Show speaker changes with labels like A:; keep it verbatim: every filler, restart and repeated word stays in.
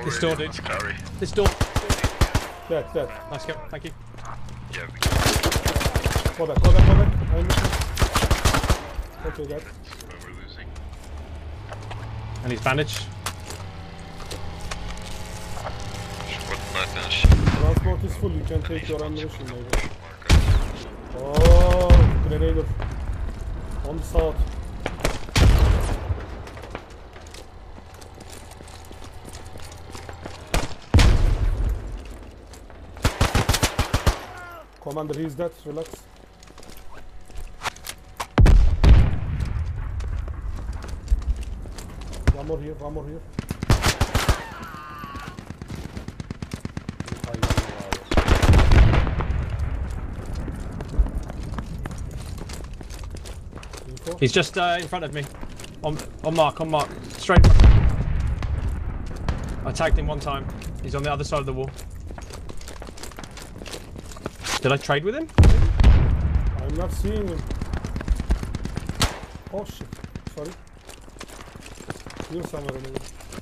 A: This door, dude.
B: Scary.
A: This door.
C: Dead, dead.
A: Nice go. Thank you.
B: Yeah, we
C: Go back, go back, go back. I'm missing. Okay, dead.
B: we're losing.
A: And he's bandaged.
B: What nothing.
C: Transport is full, you can take your ammunition maybe. Oh, Grenader. On the south. Commander, he's dead, relax. One more here, one more here. Info.
A: He's just uh, in front of me. On, on mark, on mark. Straight in front of me. I tagged him one time. He's on the other side of the wall. Did I trade with him?
C: I'm not seeing him. Oh shit, sorry. Here somewhere anyway.